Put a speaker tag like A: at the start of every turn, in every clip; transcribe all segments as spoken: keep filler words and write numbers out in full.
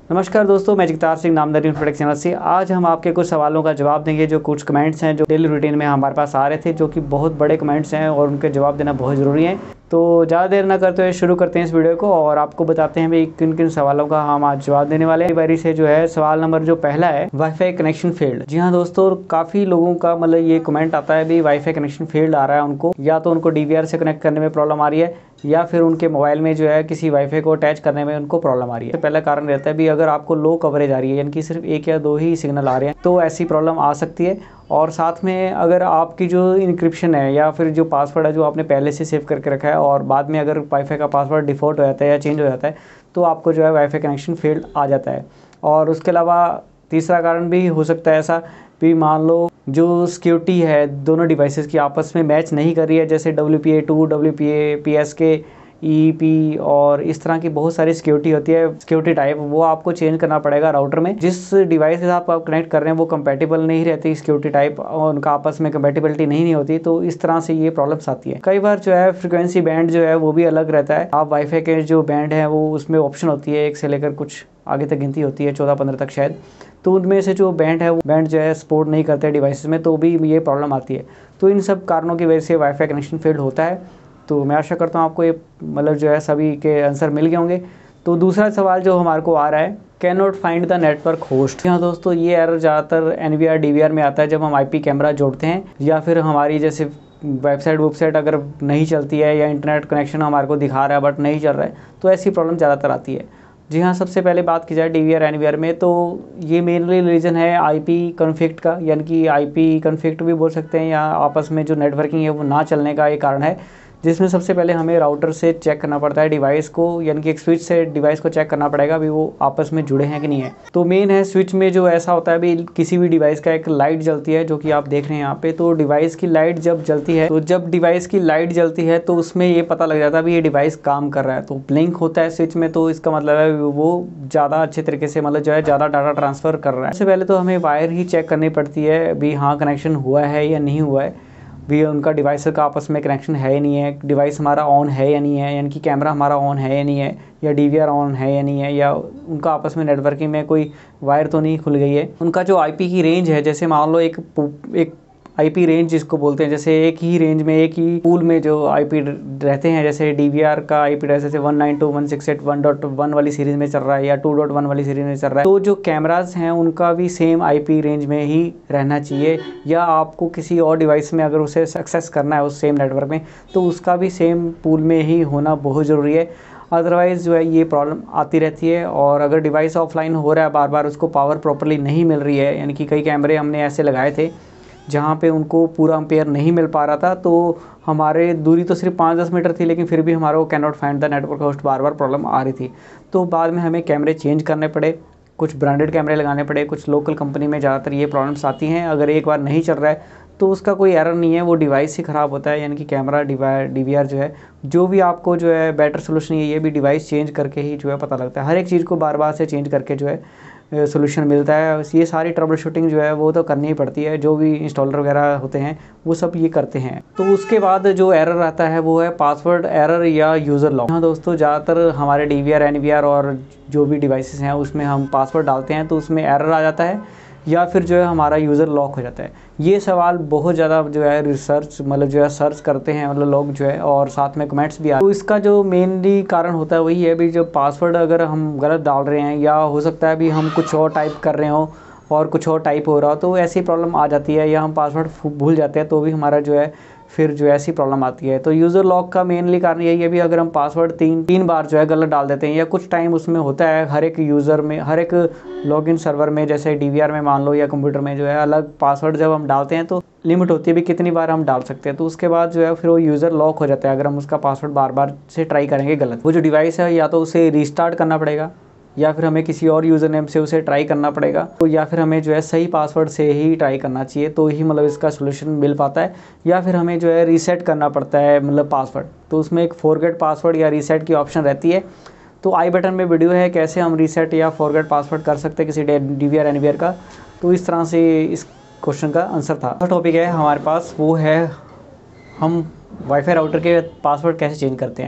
A: नमस्कार दोस्तों, मैं जगतार सिंह नामदारी प्रोडक्ट चैनल से। आज हम आपके कुछ सवालों का जवाब देंगे। जो कुछ कमेंट्स हैं जो डेली रूटीन में हमारे पास आ रहे थे, जो कि बहुत बड़े कमेंट्स हैं और उनके जवाब देना बहुत ज़रूरी है। तो ज़्यादा देर ना करते हुए शुरू करते हैं इस वीडियो को और आपको बताते हैं भाई किन किन सवालों का हम आज जवाब देने वाले हैं। बारी से जो है सवाल नंबर जो पहला है, वाईफाई कनेक्शन फेल्ड। जी हाँ दोस्तों, काफ़ी लोगों का मतलब ये कमेंट आता है भी वाईफाई कनेक्शन फेल्ड आ रहा है उनको, या तो उनको डीवीआर से कनेक्ट करने में प्रॉब्लम आ रही है या फिर उनके मोबाइल में जो है किसी वाईफाई को अटैच करने में उनको प्रॉब्लम आ रही है। तो पहला कारण रहता है भी अगर आपको लो कवरेज आ रही है, यानी कि सिर्फ एक या दो ही सिग्नल आ रहे हैं, तो ऐसी प्रॉब्लम आ सकती है। और साथ में अगर आपकी जो इनक्रिप्शन है या फिर जो पासवर्ड है जो आपने पहले से सेव करके रखा है और बाद में अगर वाईफाई का पासवर्ड डिफ़ॉल्ट हो जाता है या चेंज हो जाता है, तो आपको जो है वाईफाई कनेक्शन फेल्ड आ जाता है। और उसके अलावा तीसरा कारण भी हो सकता है ऐसा भी, मान लो जो सिक्योरिटी है दोनों डिवाइसेस की आपस में मैच नहीं कर रही है, जैसे W P A two, W P A, P S K, E P और इस तरह की बहुत सारी सिक्योरिटी होती है, सिक्योरिटी टाइप, वो आपको चेंज करना पड़ेगा राउटर में। जिस डिवाइस के साथ आप कनेक्ट कर रहे हैं वो कंपैटिबल नहीं रहती सिक्योरिटी टाइप और उनका आपस में कंपैटिबिलिटी नहीं, नहीं होती, तो इस तरह से ये प्रॉब्लम्स आती है। कई बार जो है फ्रिक्वेंसी बैंड जो है वो भी अलग रहता है। आप वाईफाई के जो बैंड है वो उसमें ऑप्शन होती है, एक से लेकर कुछ आगे तक गिनती होती है, चौदह पंद्रह तक शायद, तो उनमें से जो बैंड है वो बैंड जो है सपोर्ट नहीं करते डिवाइसेस में, तो भी ये प्रॉब्लम आती है। तो इन सब कारणों की वजह से वाईफाई कनेक्शन फेल्ड होता है। तो मैं आशा करता हूँ आपको ये मतलब जो है सभी के आंसर मिल गए होंगे। तो दूसरा सवाल जो हमारे को आ रहा है, can not find the network host. हाँ दोस्तों, ये एरर ज़्यादातर N V R D V R में आता है जब हम आई पी कैमरा जोड़ते हैं या फिर हमारी जैसे वेबसाइट वेबसाइट अगर नहीं चलती है या इंटरनेट कनेक्शन हमारे को दिखा रहा है बट नहीं चल रहा है, तो ऐसी प्रॉब्लम ज़्यादातर आती है। जी हाँ, सबसे पहले बात की जाए D V R N V R में, तो ये मेनली रीज़न है आई पी कॉन्फ़िग का, यानी कि आई पी कॉन्फ़िग भी बोल सकते हैं, या आपस में जो नेटवर्किंग है वो ना चलने का ये कारण है, जिसमें सबसे पहले हमें राउटर से चेक करना पड़ता है डिवाइस को, यानी कि एक स्विच से डिवाइस को चेक करना पड़ेगा भी वो आपस में जुड़े हैं कि नहीं है। तो मेन है स्विच में जो ऐसा होता है भी किसी भी डिवाइस का एक लाइट जलती है, जो कि आप देख रहे हैं यहाँ पे। तो डिवाइस की लाइट जब जलती है, तो जब डिवाइस की लाइट जलती है तो उसमें ये पता लग जाता है भी ये डिवाइस काम कर रहा है, तो ब्लिंक होता है स्विच में, तो इसका मतलब है वो ज़्यादा अच्छे तरीके से मतलब जो है ज़्यादा डाटा ट्रांसफ़र कर रहा है। सबसे पहले तो हमें वायर ही चेक करनी पड़ती है भी हाँ कनेक्शन हुआ है या नहीं हुआ है, भी उनका डिवाइस का आपस में कनेक्शन है या नहीं है, डिवाइस हमारा ऑन है या नहीं है, यानी कि कैमरा हमारा ऑन है या नहीं है, या डी वी आर ऑन है या नहीं है, या उनका आपस में नेटवर्किंग में कोई वायर तो नहीं खुल गई है। उनका जो आई पी की रेंज है, जैसे मान लो एक एक आई पी रेंज जिसको बोलते हैं, जैसे एक ही रेंज में एक ही पूल में जो आई पी रहते हैं, जैसे डी वी आर का आई पी जैसे one nine two one six eight one dot one वाली सीरीज़ में चल रहा है या टू डॉट वन वाली सीरीज़ में चल रहा है, तो जो कैमराज हैं उनका भी सेम आई पी रेंज में ही रहना चाहिए। या आपको किसी और डिवाइस में अगर उसे एक्सेस करना है उस सेम नेटवर्क में, तो उसका भी सेम पूल में ही होना बहुत ज़रूरी है। अदरवाइज़ जो है ये प्रॉब्लम आती रहती है। और अगर डिवाइस ऑफलाइन हो रहा है बार बार, उसको पावर प्रॉपर्ली नहीं मिल रही है, यानी कि कई कैमरे हमने ऐसे लगाए थे जहाँ पे उनको पूरा एम्पेयर नहीं मिल पा रहा था, तो हमारे दूरी तो सिर्फ पाँच दस मीटर थी, लेकिन फिर भी हमारा वो can not find the network host बार बार प्रॉब्लम आ रही थी। तो बाद में हमें कैमरे चेंज करने पड़े, कुछ ब्रांडेड कैमरे लगाने पड़े, कुछ लोकल कंपनी में ज़्यादातर ये प्रॉब्लम्स आती हैं। अगर एक बार नहीं चल रहा है तो उसका कोई एरर नहीं है, वो डिवाइस ही ख़राब होता है, यानी कि कैमरा डी वी आर जो है, जो भी आपको जो है बेटर सोल्यूशन ये भी डिवाइस चेंज करके ही जो है पता लगता है। हर एक चीज़ को बार बार से चेंज करके जो है सोल्यूशन मिलता है। ये सारी ट्रबल शूटिंग जो है वो तो करनी ही पड़ती है, जो भी इंस्टॉलर वगैरह होते हैं वो सब ये करते हैं। तो उसके बाद जो एरर आता है वो है पासवर्ड एरर या यूज़र लॉक। हाँ दोस्तों, ज़्यादातर हमारे D V R N V R और जो भी डिवाइसेस हैं उसमें हम पासवर्ड डालते हैं तो उसमें एरर आ जाता है, या फिर जो है हमारा यूज़र लॉक हो जाता है। ये सवाल बहुत ज़्यादा जो है रिसर्च मतलब जो है सर्च करते हैं मतलब लोग जो है, और साथ में कमेंट्स भी आते हैं। तो इसका जो मेनली कारण होता है वही है भी, जो पासवर्ड अगर हम गलत डाल रहे हैं या हो सकता है भी हम कुछ और टाइप कर रहे हो और कुछ और टाइप हो रहा हो, तो ऐसी प्रॉब्लम आ जाती है। या हम पासवर्ड भूल जाते हैं तो भी हमारा जो है फिर जो ऐसी प्रॉब्लम आती है। तो यूज़र लॉक का मेनली कारण यही है भी, अगर हम पासवर्ड तीन तीन बार जो है गलत डाल देते हैं, या कुछ टाइम उसमें होता है हर एक यूज़र में, हर एक लॉगिन सर्वर में, जैसे डी वी आर में मान लो या कंप्यूटर में जो है अलग पासवर्ड जब हम डालते हैं तो लिमिट होती है भी कितनी बार हम डाल सकते हैं। तो उसके बाद जो है फिर वो यूज़र लॉक हो जाता है अगर हम उसका पासवर्ड बार बार से ट्राई करेंगे गलत। वो जो डिवाइस है या तो उसे रीस्टार्ट करना पड़ेगा, या फिर हमें किसी और यूज़र नेम से उसे ट्राई करना पड़ेगा, तो या फिर हमें जो है सही पासवर्ड से ही ट्राई करना चाहिए, तो ही मतलब इसका सोल्यूशन मिल पाता है। या फिर हमें जो है रीसेट करना पड़ता है मतलब पासवर्ड, तो उसमें एक फॉरगेट पासवर्ड या रीसेट की ऑप्शन रहती है। तो आई बटन में वीडियो है कैसे हम रीसेट या फॉरगेट पासवर्ड कर सकते हैं किसी D V R N V R का। तो इस तरह से इस क्वेश्चन का आंसर था। तो टॉपिक है हमारे पास वो है हम वाईफाई राउटर के पासवर्ड कैसे चेंज करते हैं।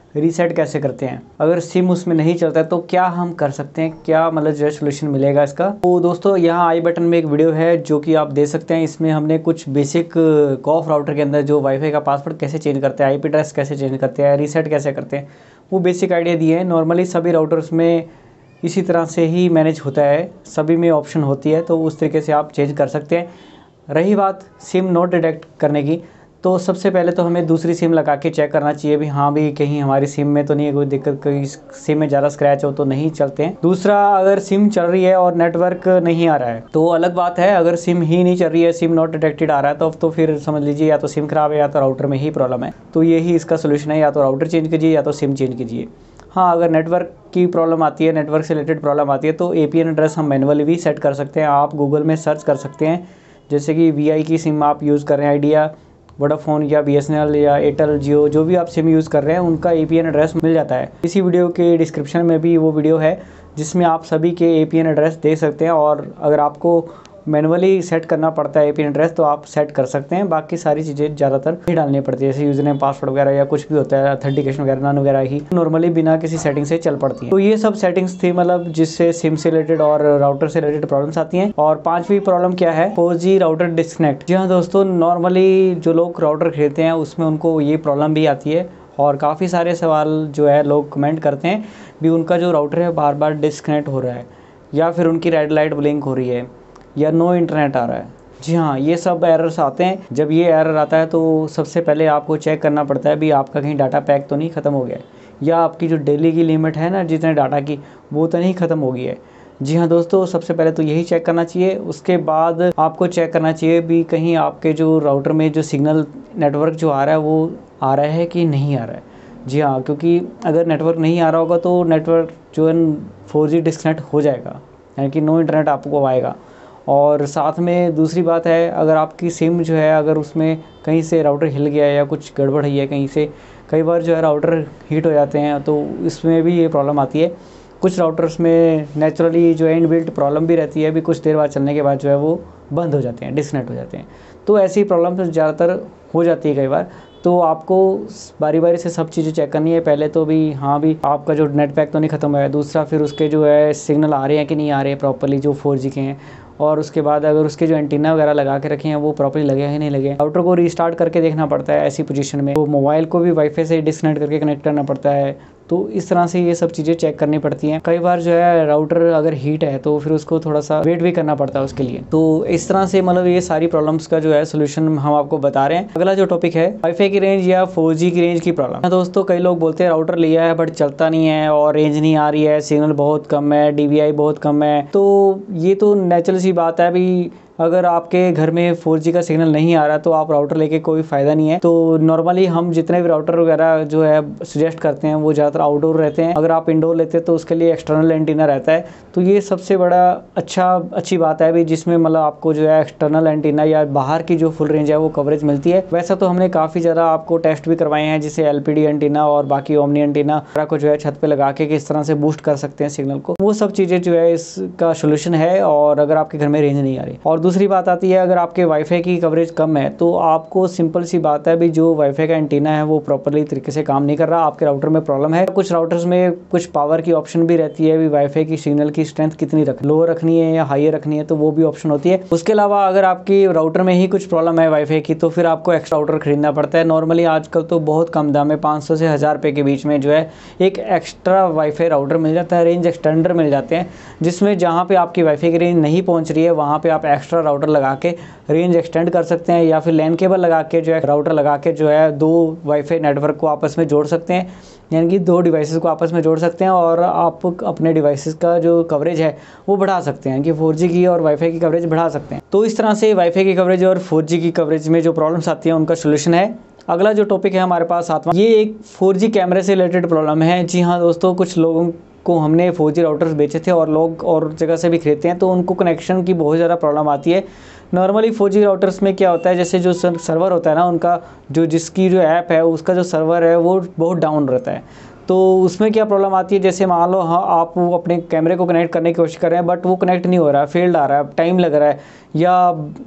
A: रीसेट कैसे करते हैं, अगर सिम उसमें नहीं चलता है तो क्या हम कर सकते हैं, क्या मतलब जो है सोल्यूशन मिलेगा इसका। तो दोस्तों यहाँ आई बटन में एक वीडियो है जो कि आप दे सकते हैं। इसमें हमने कुछ बेसिक कॉफ राउटर के अंदर जो वाईफाई का पासवर्ड कैसे चेंज करते हैं, आईपी एड्रेस कैसे चेंज करते हैं, रीसेट कैसे करते हैं, वो बेसिक आइडिया दिए हैं। नॉर्मली सभी राउटर्स में इसी तरह से ही मैनेज होता है, सभी में ऑप्शन होती है, तो उस तरीके से आप चेंज कर सकते हैं। रही बात सिम नॉट डिटेक्ट करने की, तो सबसे पहले तो हमें दूसरी सिम लगा के चेक करना चाहिए भी हाँ भी कहीं हमारी सिम में तो नहीं है कोई दिक्कत, कोई सिम में ज़्यादा स्क्रैच हो तो नहीं चलते हैं। दूसरा, अगर सिम चल रही है और नेटवर्क नहीं आ रहा है तो अलग बात है। अगर सिम ही नहीं चल रही है, सिम नॉट डिटेक्टेड आ रहा है, तो अब तो फिर समझ लीजिए या तो सिम खराब है या तो राउटर में ही प्रॉब्लम है। तो यही इसका सोल्यूशन है, या तो राउटर चेंज कीजिए या तो सिम चेंज कीजिए। हाँ, अगर नेटवर्क की प्रॉब्लम आती है, नेटवर्क से रिलेटेड प्रॉब्लम आती है, तो ए पी एन एड्रेस हम मैनुअली भी सेट कर सकते हैं। आप गूगल में सर्च कर सकते हैं, जैसे कि वी आई की सिम आप यूज़ कर रहे हैं, आइडिया, वोडाफोन या बी एस एन एल या एयरटेल, जियो, जो भी आप सिम यूज़ कर रहे हैं उनका ए पी एन एड्रेस मिल जाता है। इसी वीडियो के डिस्क्रिप्शन में भी वो वीडियो है जिसमें आप सभी के ए पी एन एड्रेस दे सकते हैं, और अगर आपको मैनुअली सेट करना पड़ता है ए पी एन एड्रेस तो आप सेट कर सकते हैं। बाकी सारी चीज़ें ज़्यादातर नहीं डालनी पड़ती है, जैसे यूज़र नेम, पासवर्ड वगैरह या कुछ भी होता है, ऑथेंटिकेशन वगैरह नन वगैरह ही नॉर्मली बिना किसी सेटिंग से चल पड़ती है। तो ये सब सेटिंग्स थी, मतलब जिससे सिम से रिलेटेड और राउटर से रिलेटेड प्रॉब्लम्स आती हैं। और पांचवी प्रॉब्लम क्या है, फोर जी राउटर डिस्कनेक्ट। जी हाँ दोस्तों, नॉर्मली जो लोग राउटर खरीदते हैं उसमें उनको ये प्रॉब्लम भी आती है, और काफ़ी सारे सवाल जो है लोग कमेंट करते हैं भी उनका जो राउटर है बार बार डिस्कनेक्ट हो रहा है, या फिर उनकी रेड लाइट ब्लिंक हो रही है, या नो इंटरनेट आ रहा है। जी हाँ, ये सब एरर्स आते हैं। जब ये एरर आता है तो सबसे पहले आपको चेक करना पड़ता है भी आपका कहीं डाटा पैक तो नहीं ख़त्म हो गया है, या आपकी जो डेली की लिमिट है ना जितने डाटा की, वो तो नहीं ख़त्म हो गई है। जी हाँ दोस्तों, सबसे पहले तो यही चेक करना चाहिए। उसके बाद आपको चेक करना चाहिए भी कहीं आपके जो राउटर में जो सिग्नल नेटवर्क जो आ रहा है वो आ रहा है कि नहीं आ रहा है। जी हाँ, क्योंकि अगर नेटवर्क नहीं आ रहा होगा तो नेटवर्क जो है फोर जी डिस्कनेक्ट हो जाएगा, यानी कि नो इंटरनेट आपको आएगा। और साथ में दूसरी बात है, अगर आपकी सिम जो है अगर उसमें कहीं से राउटर हिल गया है या कुछ गड़बड़ है कहीं से, कई बार जो है राउटर हीट हो जाते हैं, तो इसमें भी ये प्रॉब्लम आती है। कुछ राउटर्स में नेचुरली जो है इनबिल्ट प्रॉब्लम भी रहती है, भी कुछ देर बाद चलने के बाद जो है वो बंद हो जाते हैं, डिस्कनेक्ट हो जाते हैं। तो ऐसी प्रॉब्लम तो ज़्यादातर हो जाती है कई बार। तो आपको बारी बारी से सब चीज़ें चेक करनी है। पहले तो भी हाँ भी आपका जो नेट पैक तो नहीं ख़त्म हुआ है, दूसरा फिर उसके जो है सिग्नल आ रहे हैं कि नहीं आ रहे हैं प्रॉपर्ली जो फोर जी के हैं, और उसके बाद अगर उसके जो एंटीना वगैरह लगा के रखे हैं वो प्रॉपर्ली लगे हैं नहीं लगे। राउटर को रीस्टार्ट करके देखना पड़ता है ऐसी पोजीशन में, तो मोबाइल को भी वाईफाई से डिस्कनेक्ट करके कनेक्ट करना पड़ता है। तो इस तरह से ये सब चीज़ें चेक करनी पड़ती हैं। कई बार जो है राउटर अगर हीट है तो फिर उसको थोड़ा सा वेट भी करना पड़ता है उसके लिए। तो इस तरह से मतलब ये सारी प्रॉब्लम्स का जो है सोल्यूशन हम आपको बता रहे हैं। अगला जो टॉपिक है वाईफाई की रेंज या फोर जी की रेंज की प्रॉब्लम। दोस्तों कई लोग बोलते हैं राउटर लिया है बट चलता नहीं है और रेंज नहीं आ रही है, सिग्नल बहुत कम है, डी वी आई बहुत कम है। तो ये तो नेचुरल सी बात है भी, अगर आपके घर में फोर जी का सिग्नल नहीं आ रहा तो आप राउटर लेके कोई फ़ायदा नहीं है। तो नॉर्मली हम जितने भी राउटर वगैरह जो है सजेस्ट करते हैं वो ज़्यादातर आउटडोर रहते हैं। अगर आप इंडोर लेते हैं तो उसके लिए एक्सटर्नल एंटीना रहता है। तो ये सबसे बड़ा अच्छा अच्छी बात है भी, जिसमें मतलब आपको जो है एक्सटर्नल एंटीना या बाहर की जो फुल रेंज है वो कवरेज मिलती है। वैसा तो हमने काफ़ी ज़्यादा आपको टेस्ट भी करवाए हैं, जैसे एल पी डी एंटीना और बाकी ओमनी एंटीना को जो है छत पे लगा के किस तरह से बूस्ट कर सकते हैं सिग्नल को। वो सब चीज़ें जो है इसका सोल्यूशन है, और अगर आपके घर में रेंज नहीं आ रही। और दूसरी बात आती है, अगर आपके वाईफाई की कवरेज कम है तो आपको सिंपल सी बात है भी जो वाईफाई का एंटीना है वो प्रॉपर्ली तरीके से काम नहीं कर रहा, आपके राउटर में प्रॉब्लम है। कुछ राउटर्स में कुछ पावर की ऑप्शन भी रहती है भी वाईफाई की सिग्नल की स्ट्रेंथ कितनी रख लो रखनी है या हाई रखनी है, तो वो भी ऑप्शन होती है। उसके अलावा अगर आपकी राउटर में ही कुछ प्रॉब्लम है वाईफाई की तो फिर आपको एक्स्ट्रा राउटर खरीदना पड़ता है। नॉर्मली आजकल तो बहुत कम दाम है, पाँच सौ से हज़ार रुपये के बीच में जो है एक एक्स्ट्रा वाईफाई राउटर मिल जाता है, रेंज एक्सटेंडर मिल जाते हैं, जिसमें जहाँ पे आपकी वाईफाई की रेंज नहीं पहुँच रही है वहाँ पे आप एक्स्ट्रा राउटर लगा के रेंज एक्सटेंड कर सकते हैं, या फिर लैन केबल लगा के जो है राउटर लगा के जो है दो वाईफाई नेटवर्क को आपस में जोड़ सकते हैं, यानी कि दो डिवाइसेस को आपस में जोड़ सकते हैं, और आप अपने डिवाइसेस का जो कवरेज है वो बढ़ा सकते हैं कि फोर जी की और वाईफाई की कवरेज बढ़ा सकते हैं। तो इस तरह से वाईफाई की कवरेज और फोर जी की कवरेज में जो प्रॉब्लम्स आती हैं उनका सोल्यूशन है। अगला जो टॉपिक है हमारे पास सातवां, ये एक फोर जी कैमरे से रिलेटेड प्रॉब्लम है। जी हाँ दोस्तों, कुछ लोगों को हमने फोर जी राउटर्स बेचे थे और लोग और जगह से भी खरीदते हैं, तो उनको कनेक्शन की बहुत ज़्यादा प्रॉब्लम आती है। नॉर्मली फोर जी राउटर्स में क्या होता है, जैसे जो सर्वर होता है ना उनका, जो जिसकी जो ऐप है उसका जो सर्वर है वो बहुत डाउन रहता है। तो उसमें क्या प्रॉब्लम आती है, जैसे मान लो हाँ आप अपने कैमरे को कनेक्ट करने की कोशिश कर रहे हैं बट वो कनेक्ट नहीं हो रहा है, फेल्ड आ रहा है, टाइम लग रहा है या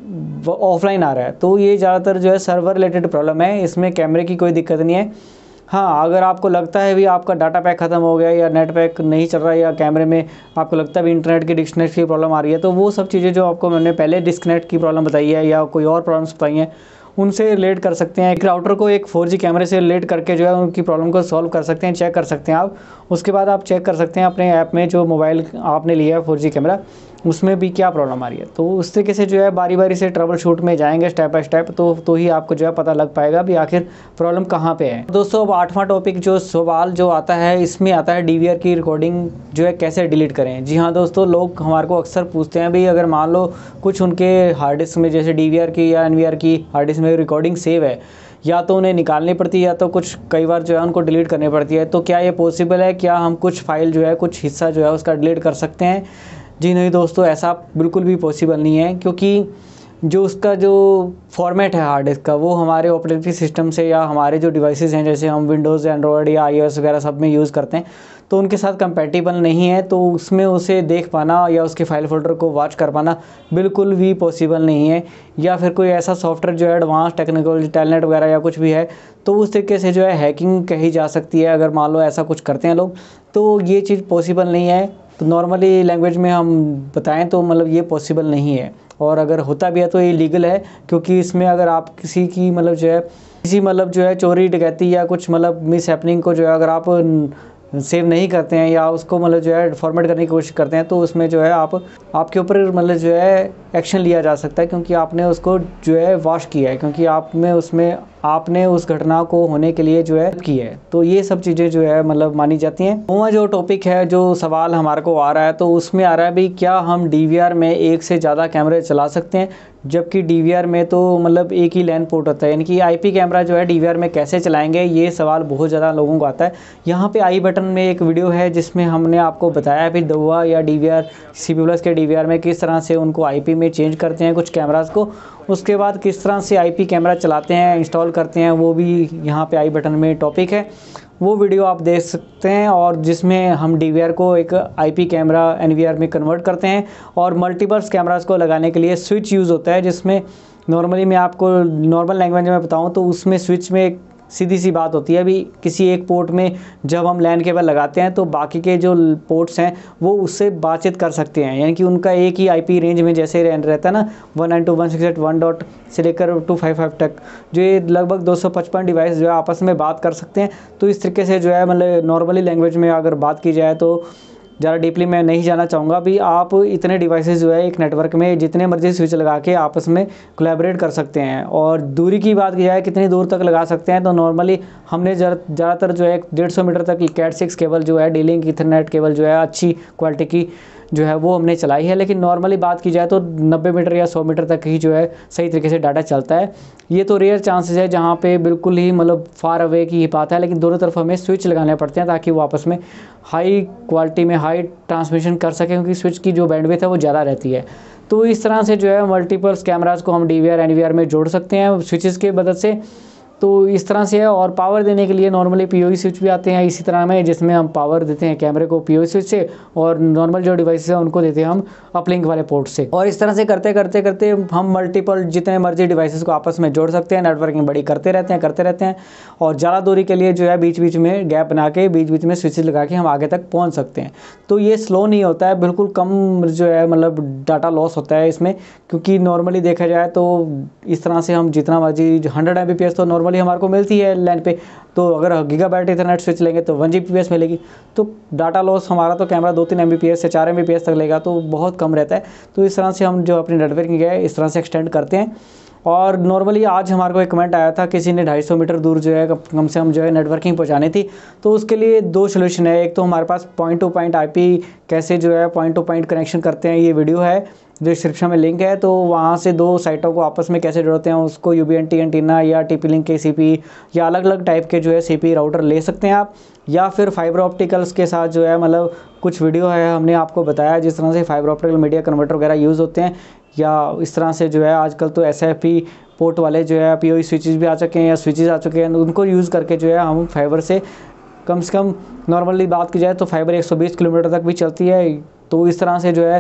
A: ऑफलाइन आ रहा है, तो ये ज़्यादातर जो है सर्वर रिलेटेड प्रॉब्लम है। इसमें कैमरे की कोई दिक्कत नहीं है। हाँ, अगर आपको लगता है भी आपका डाटा पैक ख़त्म हो गया या नेट पैक नहीं चल रहा है या कैमरे में आपको लगता है भी इंटरनेट की डिस्कनेक्ट की प्रॉब्लम आ रही है, तो वो सब चीज़ें जो आपको मैंने पहले डिस्कनेक्ट की प्रॉब्लम बताई है या कोई और प्रॉब्लम्स बताई हैं, उनसे रिलेट कर सकते हैं। एक राउटर को एक फोर जी कैमरे से रिलेट करके जो है उनकी प्रॉब्लम को सॉल्व कर सकते हैं, चेक कर सकते हैं आप। उसके बाद आप चेक कर सकते हैं अपने ऐप में जो मोबाइल आपने लिया है फोर जी कैमरा, उसमें भी क्या प्रॉब्लम आ रही है। तो उस तरीके से जो है बारी बारी से ट्रबल शूट में जाएंगे स्टेप बाय स्टेप, तो तो ही आपको जो है पता लग पाएगा भी आखिर प्रॉब्लम कहाँ पे है। दोस्तों, अब आठवां टॉपिक जो सवाल जो आता है, इसमें आता है डीवीआर की रिकॉर्डिंग जो है कैसे डिलीट करें। जी हाँ दोस्तों, लोग हमारे को अक्सर पूछते हैं भी अगर मान लो कुछ उनके हार्ड डिस्क में जैसे डीवीआर की या एनवीआर की हार्ड डिस्क में रिकॉर्डिंग सेव है, या तो उन्हें निकालनी पड़ती है या तो कुछ कई बार जो है उनको डिलीट करनी पड़ती है। तो क्या ये पॉसिबल है, क्या हम कुछ फाइल जो है कुछ हिस्सा जो है उसका डिलीट कर सकते हैं? जी नहीं दोस्तों, ऐसा बिल्कुल भी पॉसिबल नहीं है, क्योंकि जो उसका जो फॉर्मेट है हार्ड डिस्क का वो हमारे ऑपरेटिंग सिस्टम से या हमारे जो डिवाइसेस हैं जैसे हम विंडोज़, एंड्रॉयड या आईओएस वगैरह सब में यूज़ करते हैं, तो उनके साथ कंपैटिबल नहीं है। तो उसमें उसे देख पाना या उसके फाइल फोल्डर को वॉच कर पाना बिल्कुल भी पॉसिबल नहीं है। या फिर कोई ऐसा सॉफ्टवेयर जो है एडवांस टेक्निकल टेलनेट वगैरह या कुछ भी है, तो उस तरीके से जो है हैकिंग कही जा सकती है। अगर मान लो ऐसा कुछ करते हैं लोग, तो ये चीज़ पॉसिबल नहीं है। तो नॉर्मली लैंग्वेज में हम बताएं तो मतलब ये पॉसिबल नहीं है, और अगर होता भी है तो ये लीगल है, क्योंकि इसमें अगर आप किसी की मतलब जो है किसी मतलब जो है चोरी डकैती या कुछ मतलब मिस हैपनिंग को जो है अगर आप सेव नहीं करते हैं या उसको मतलब जो है फॉर्मेट करने की कोशिश करते हैं, तो उसमें जो है आप आपके ऊपर मतलब जो है एक्शन लिया जा सकता है, क्योंकि आपने उसको जो है वॉश किया है, क्योंकि आप में उसमें आपने उस घटना को होने के लिए जो है की है। तो ये सब चीज़ें जो है मतलब मानी जाती हैं। नौवां जो टॉपिक है, जो सवाल हमारे को आ रहा है, तो उसमें आ रहा है भी क्या हम डीवीआर में एक से ज़्यादा कैमरे चला सकते हैं, जबकि डीवीआर में तो मतलब एक ही लैन पोर्ट होता है। यानी कि आईपी कैमरा जो है डीवीआर में कैसे चलाएंगे, ये सवाल बहुत ज़्यादा लोगों को आता है। यहाँ पे आई बटन में एक वीडियो है जिसमें हमने आपको बताया भी दवा या डीवीआर सीपी प्लस के डीवीआर में किस तरह से उनको आईपी में चेंज करते हैं कुछ कैमरास को, उसके बाद किस तरह से आईपी कैमरा चलाते हैं, इंस्टॉल करते हैं, वो भी यहाँ पे आई बटन में टॉपिक है। वो वीडियो आप देख सकते हैं, और जिसमें हम डीवीआर को एक आईपी कैमरा एनवीआर में कन्वर्ट करते हैं, और मल्टीपल्स कैमरास को लगाने के लिए स्विच यूज़ होता है, जिसमें नॉर्मली मैं आपको नॉर्मल लैंग्वेज में बताऊं तो उसमें स्विच में एक सीधी सी बात होती है भी किसी एक पोर्ट में जब हम लैन केबल लगाते हैं तो बाकी के जो पोर्ट्स हैं वो उससे बातचीत कर सकते हैं। यानी कि उनका एक ही आईपी रेंज में जैसे रहता है ना, one nine two one six eight one dot से लेकर टू फाइव फाइव तक, जो ये लगभग दो सौ पचपन डिवाइस जो है आपस में बात कर सकते हैं। तो इस तरीके से जो है मतलब नॉर्मली लैंग्वेज में अगर बात की जाए तो ज़्यादा डीपली मैं नहीं जाना चाहूँगा भी आप इतने डिवाइसेस जो है एक नेटवर्क में जितने मर्जी स्विच लगा के आपस में कोलैबोरेट कर सकते हैं। और दूरी की बात की जाए कितनी दूर तक लगा सकते हैं, तो नॉर्मली हमने ज़्यादातर जो है डेढ़ सौ मीटर तक कैट सिक्स केबल जो है डीलिंक इथरनेट केबल जो है अच्छी क्वालिटी की जो है वो हमने चलाई है। लेकिन नॉर्मली बात की जाए तो नब्बे मीटर या सौ मीटर तक ही जो है सही तरीके से डाटा चलता है। ये तो रेयर चांसेस है जहाँ पे बिल्कुल ही मतलब फार अवे की बात है, लेकिन दोनों तरफ हमें स्विच लगाने पड़ते हैं ताकि वो आपस में हाई क्वालिटी में हाई ट्रांसमिशन कर सकें, क्योंकि स्विच की जो बैंडविड्थ है वो ज़्यादा रहती है। तो इस तरह से जो है मल्टीपल्स कैमरास को हम डीवीआर एनवीआर में जोड़ सकते हैं स्विचेस के मदद से। तो इस तरह से है। और पावर देने के लिए नॉर्मली पीओई स्विच भी आते हैं इसी तरह में, जिसमें हम पावर देते हैं कैमरे को पीओई स्विच से, और नॉर्मल जो डिवाइस है उनको देते हैं हम अपलिंक वाले पोर्ट से। और इस तरह से करते करते करते हम मल्टीपल जितने मर्जी डिवाइसेस को आपस में जोड़ सकते हैं, नेटवर्किंग बड़ी करते रहते हैं करते रहते हैं और ज़्यादा दूरी के लिए जो है बीच बीच में गैप बना के बीच बीच में स्विचेस लगा के हम आगे तक पहुँच सकते हैं। तो ये स्लो नहीं होता है, बिल्कुल कम जो है मतलब डाटा लॉस होता है इसमें, क्योंकि नॉर्मली देखा जाए तो इस तरह से हम जितना मर्जी hundred M B P S तो नॉर्मली हमारे को मिलती है लैन पे, तो अगर गीगाबाइट इथरनेट स्विच लेंगे तो one G B P S मिलेगी। तो डाटा लॉस हमारा तो कैमरा दो तीन एम बी पी एस से चार एम बी पी एस तक लेगा, तो बहुत कम रहता है। तो इस तरह से हम जो अपनी नेटवर्किंग है इस तरह से एक्सटेंड करते हैं। और नॉर्मली आज हमारे को एक कमेंट आया था, किसी ने ढाई सौ मीटर दूर जो है कम से कम जो है नेटवर्किंग पहुंचानी थी, तो उसके लिए दो सोल्यूशन है। एक तो हमारे पास पॉइंट टू पॉइंट आईपी कैसे जो है पॉइंट टू पॉइंट कनेक्शन करते हैं, ये वीडियो है डिस्क्रिप्शन में लिंक है, तो वहाँ से दो साइटों को आपस में कैसे जोड़ते हैं उसको U B N T antenna या टी पी लिंक के सी पी या अलग अलग टाइप के जो है सी पी राउटर ले सकते हैं आप, या फिर फाइबर ऑप्टिकल्स के साथ जो है मतलब कुछ वीडियो है हमने आपको बताया जिस तरह से फाइबर ऑप्टिकल मीडिया कन्वर्टर वगैरह यूज़ होते हैं, या इस तरह से जो है आजकल तो एस एफ पी पोर्ट वाले जो है पी ओ ई स्विचेस भी आ चुके हैं या स्विचेस आ चुके हैं, उनको यूज़ करके जो है हम फाइबर से कम से कम नॉर्मली बात की जाए तो फाइबर एक सौ बीस किलोमीटर तक भी चलती है। तो इस तरह से जो है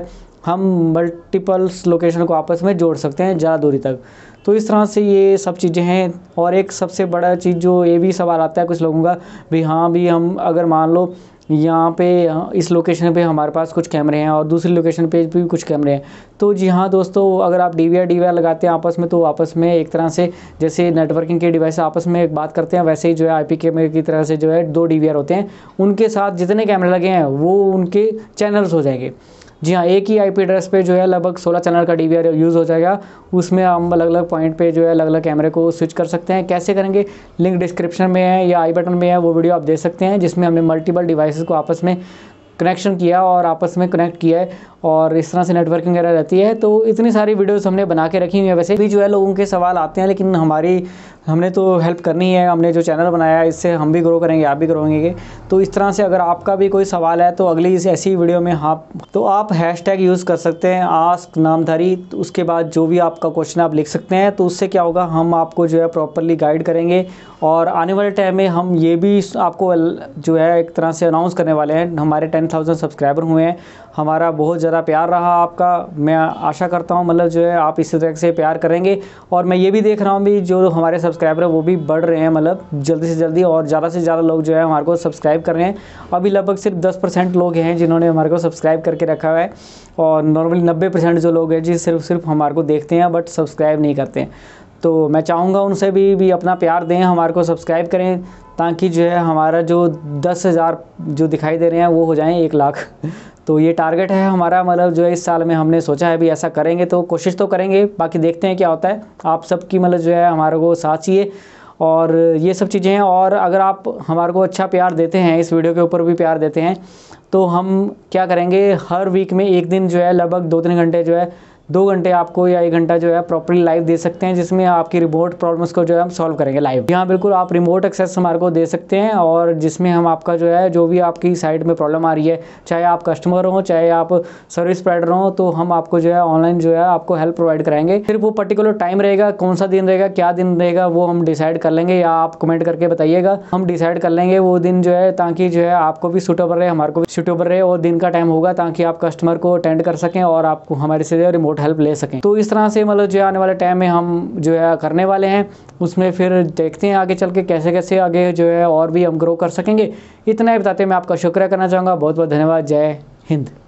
A: हम मल्टीपल्स लोकेशन को आपस में जोड़ सकते हैं ज़्यादा दूरी तक। तो इस तरह से ये सब चीज़ें हैं। और एक सबसे बड़ा चीज़ जो ये भी सवाल आता है कुछ लोगों का, भी हाँ भी हम अगर मान लो यहाँ पे इस लोकेशन पे हमारे पास कुछ कैमरे हैं और दूसरी लोकेशन पे भी कुछ कैमरे हैं, तो जी हाँ दोस्तों, अगर आप D V R D V R लगाते हैं आपस में, तो आपस में एक तरह से जैसे नेटवर्किंग के डिवाइस आपस में एक बात करते हैं, वैसे ही जो है आई पी कैमरे की तरह से जो है दो डी वी आर होते हैं, उनके साथ जितने कैमरे लगे हैं वो उनके चैनल्स हो जाएंगे। जी हाँ, एक ही आईपी एड्रेस पे जो है लगभग सोलह चैनल का डी वी आर यूज़ हो जाएगा। उसमें हम अलग अलग पॉइंट पे जो है अलग अलग कैमरे को स्विच कर सकते हैं। कैसे करेंगे, लिंक डिस्क्रिप्शन में है या आई बटन में है, वो वीडियो आप देख सकते हैं, जिसमें हमने मल्टीपल डिवाइसेस को आपस में कनेक्शन किया और आपस में कनेक्ट किया है और इस तरह से नेटवर्किंग वगैरह रहती है। तो इतनी सारी वीडियोस हमने बना के रखी हुई है। वैसे भी जो है लोगों के सवाल आते हैं, लेकिन हमारी हमने तो हेल्प करनी है। हमने जो चैनल बनाया है इससे हम भी ग्रो करेंगे, आप भी ग्रो होंगे। तो इस तरह से अगर आपका भी कोई सवाल है तो अगली इस ऐसी वीडियो में आप तो आप हैशटैग यूज़ कर सकते हैं आस्क नामधारी। उसके बाद जो भी आपका क्वेश्चन आप लिख सकते हैं, तो उससे क्या होगा, हम आपको जो है प्रॉपरली गाइड करेंगे। और आने वाले टाइम में हम ये भी आपको जो है एक तरह से अनाउंस करने वाले हैं। हमारे टेन थाउजेंड सब्सक्राइबर हुए हैं, हमारा बहुत ज़्यादा प्यार रहा आपका। मैं आशा करता हूँ मतलब जो है आप इसी तरह से प्यार करेंगे। और मैं ये भी देख रहा हूँ भी जो हमारे सब्सक्राइबर है वो भी बढ़ रहे हैं, मतलब जल्दी से जल्दी, और ज़्यादा से ज़्यादा लोग जो है हमारे को सब्सक्राइब कर रहे हैं। अभी लगभग सिर्फ दस परसेंट लोग हैं जिन्होंने हमारे को सब्सक्राइब करके रखा हुआ है, और नॉर्मली नब्बे परसेंट जो लोग हैं जी सिर्फ सिर्फ हमारे को देखते हैं बट सब्सक्राइब नहीं करते हैं। तो मैं चाहूँगा उनसे भी भी अपना प्यार दें, हमारे को सब्सक्राइब करें, ताकि जो है हमारा जो दस हज़ार जो दिखाई दे रहे हैं वो हो जाएं एक लाख। तो ये टारगेट है हमारा, मतलब जो है इस साल में हमने सोचा है भी ऐसा करेंगे, तो कोशिश तो करेंगे, बाकी देखते हैं क्या होता है। आप सबकी मतलब जो है हमारे को साथ चाहिए और ये सब चीज़ें हैं। और अगर आप हमारे को अच्छा प्यार देते हैं, इस वीडियो के ऊपर भी प्यार देते हैं, तो हम क्या करेंगे, हर वीक में एक दिन जो है लगभग दो तीन घंटे जो है दो घंटे आपको या एक घंटा जो है प्रॉपर्ली लाइव दे सकते हैं, जिसमें आपकी रिमोट प्रॉब्लम्स को जो है हम सॉल्व करेंगे लाइव। यहाँ बिल्कुल आप रिमोट एक्सेस हमारे को दे सकते हैं, और जिसमें हम आपका जो है जो भी आपकी साइट में प्रॉब्लम आ रही है, चाहे आप कस्टमर हो चाहे आप सर्विस प्रोवाइडर हो, तो हम आपको जो है ऑनलाइन जो है आपको हेल्प प्रोवाइड कराएंगे। फिर वो पर्टिकुलर टाइम रहेगा, कौन सा दिन रहेगा, क्या दिन रहेगा, वो हम डिसाइड कर लेंगे, या आप कमेंट करके बताइएगा, हम डिसाइड कर लेंगे वो दिन जो है, ताकि जो है आपको भी सूटेबल रहे, हमारे को भी सूटेबल रहे, और दिन का टाइम होगा ताकि आप कस्टमर को अटेंड कर सकें और आपको हमारे से रिमोट हेल्प ले सकें। तो इस तरह से मतलब जो है आने वाले टाइम में हम जो है करने वाले हैं, उसमें फिर देखते हैं आगे चल के कैसे कैसे आगे जो है और भी हम ग्रो कर सकेंगे। इतना ही बताते मैं आपका शुक्रिया करना चाहूँगा। बहुत बहुत धन्यवाद। जय हिंद।